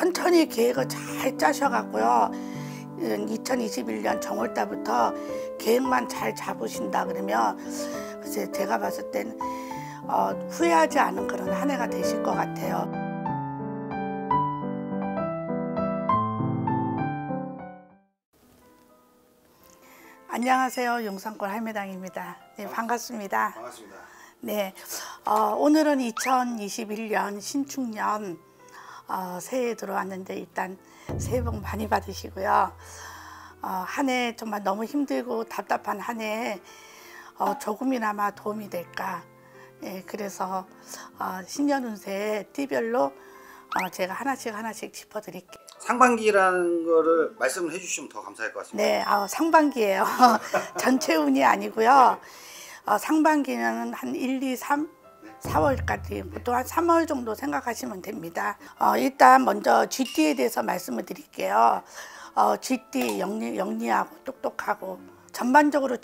천천히 계획을 잘 짜셔갖고요. 2021년 정월달부터 계획만 잘 잡으신다 그러면 글쎄 제가 봤을 땐 후회하지 않은 그런 한 해가 되실 것 같아요. 안녕하세요. 용산골 할매당입니다. 네, 반갑습니다. 반갑습니다. 네, 오늘은 2021년 신축년 새해 들어왔는데 일단 새해 복 많이 받으시고요. 한 해 정말 너무 힘들고 답답한 한 해에 조금이나마 도움이 될까. 예, 그래서 신년 운세 띠별로 제가 하나씩 짚어드릴게요. 상반기라는 거를 말씀을 해주시면 더 감사할 것 같습니다. 네, 상반기예요. 전체 운이 아니고요. 상반기는 한 1, 2, 3, 4월까지 보통 한 3월 정도 생각하시면 됩니다. 일단 먼저 쥐띠에 대해서 말씀을 드릴게요. 쥐띠 영리하고 똑똑하고 전반적으로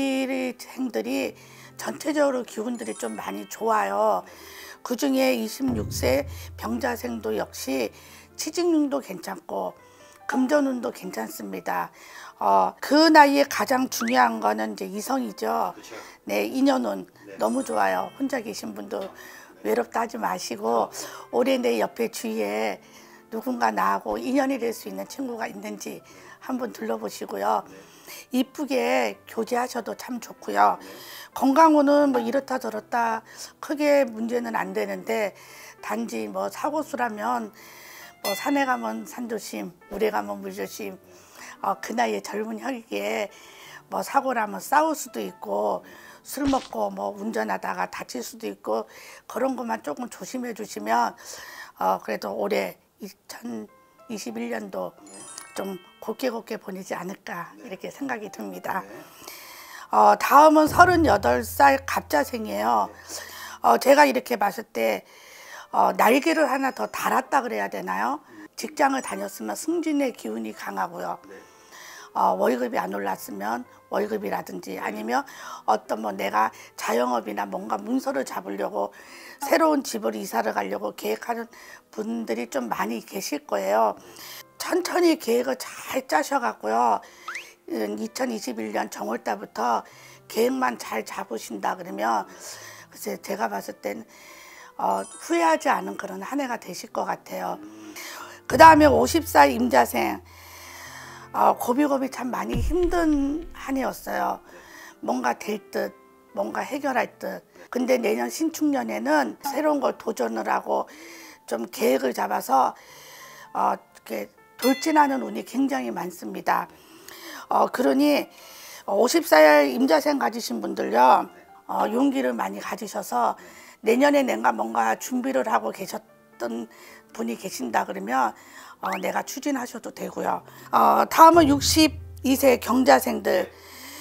쥐띠생들이 전체적으로 기운들이 좀 많이 좋아요. 그 중에 26세 병자생도 역시 취직운도 괜찮고 금전운도 괜찮습니다. 그 나이에 가장 중요한 거는 이제 이성이죠. 그렇죠. 네, 인연운 네. 너무 좋아요. 혼자 계신 분도 외롭다 하지 마시고 올해 내 옆에 주위에 누군가 나하고 인연이 될 수 있는 친구가 있는지 한번 둘러보시고요. 이쁘게 교제하셔도 참 좋고요. 건강운은 뭐 이렇다 저렇다 크게 문제는 안 되는데 단지 뭐 사고수라면 뭐 산에 가면 산조심, 물에 가면 물조심. 그 나이에 젊은 혈기에 뭐 사고라면 싸울 수도 있고 술 먹고 뭐 운전하다가 다칠 수도 있고 그런 것만 조금 조심해 주시면 그래도 올해 2021년도 좀 곱게 보내지 않을까 이렇게 생각이 듭니다. 다음은 38살 갑자생이에요. 제가 이렇게 봤을 때 날개를 하나 더 달았다 그래야 되나요? 직장을 다녔으면 승진의 기운이 강하고요. 월급이 안 올랐으면 월급이라든지 아니면 어떤 뭐 내가 자영업이나 뭔가 문서를 잡으려고 새로운 집을 이사를 가려고 계획하는 분들이 좀 많이 계실 거예요. 천천히 계획을 잘 짜셔갖고요. 2021년 정월달부터 계획만 잘 잡으신다 그러면 글쎄 제가 봤을 땐 후회하지 않은 그런 한 해가 되실 것 같아요. 그 다음에 50살 임자생 고비고비 참 많이 힘든 한 해였어요. 뭔가 될 듯 뭔가 해결할 듯. 근데 내년 신축년에는 새로운 걸 도전을 하고 좀 계획을 잡아서 이렇게 돌진하는 운이 굉장히 많습니다. 그러니 50살 임자생 가지신 분들요, 용기를 많이 가지셔서 내년에 내가 뭔가 준비를 하고 계셨던 분이 계신다 그러면 내가 추진하셔도 되고요. 다음은 62세 경자생들.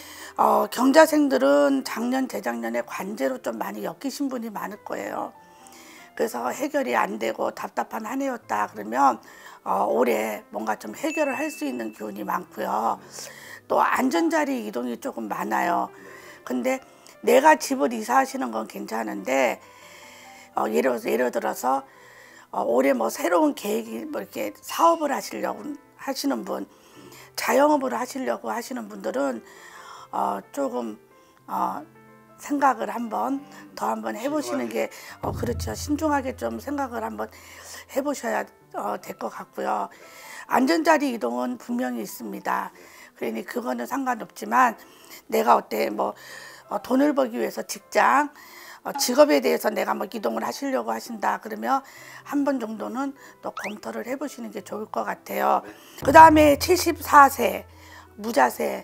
경자생들은 작년 재작년에 관제로 좀 많이 엮이신 분이 많을 거예요. 그래서 해결이 안 되고 답답한 한 해였다 그러면 올해 뭔가 좀 해결을 할 수 있는 기운이 많고요. 또 안전자리 이동이 조금 많아요. 근데 내가 집을 이사하시는 건 괜찮은데 예를 들어서 올해 뭐 새로운 계획이 뭐 이렇게 사업을 하시려고 하시는 분, 자영업을 하시려고 하시는 분들은 조금 생각을 한번 해보시는 게 그렇죠. 신중하게 좀 생각을 한번 해보셔야 될 것 같고요. 안전자리 이동은 분명히 있습니다. 그러니 그거는 상관없지만 내가 어때 뭐 돈을 벌기 위해서 직장, 직업에 대해서 내가 뭐 이동을 하시려고 하신다 그러면 한 번 정도는 또 검토를 해보시는 게 좋을 것 같아요. 그 다음에 74세 무자세.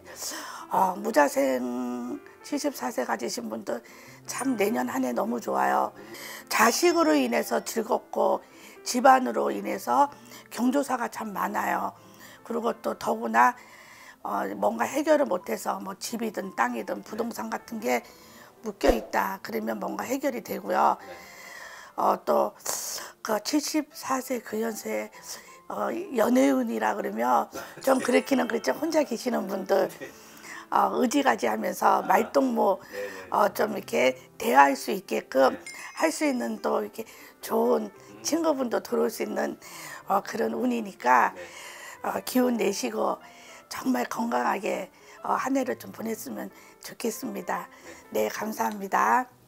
무자생 74세 가지신 분들 참 내년 한 해 너무 좋아요. 자식으로 인해서 즐겁고 집안으로 인해서 경조사가 참 많아요. 그리고 또 더구나 뭔가 해결을 못해서 뭐 집이든 땅이든 부동산 같은 게 묶여 있다 그러면 뭔가 해결이 되고요. 또 그 74세 그 연세에 연애운이라 그러면 좀 그렇기는 그렇죠. 혼자 계시는 분들 의지가지하면서 말동무 좀 이렇게 대화할 수 있게끔 할 수 있는 또 이렇게 좋은 친구분도 들어올 수 있는 그런 운이니까 기운 내시고 정말 건강하게 한 해를 좀 보냈으면 좋겠습니다. 네, 감사합니다.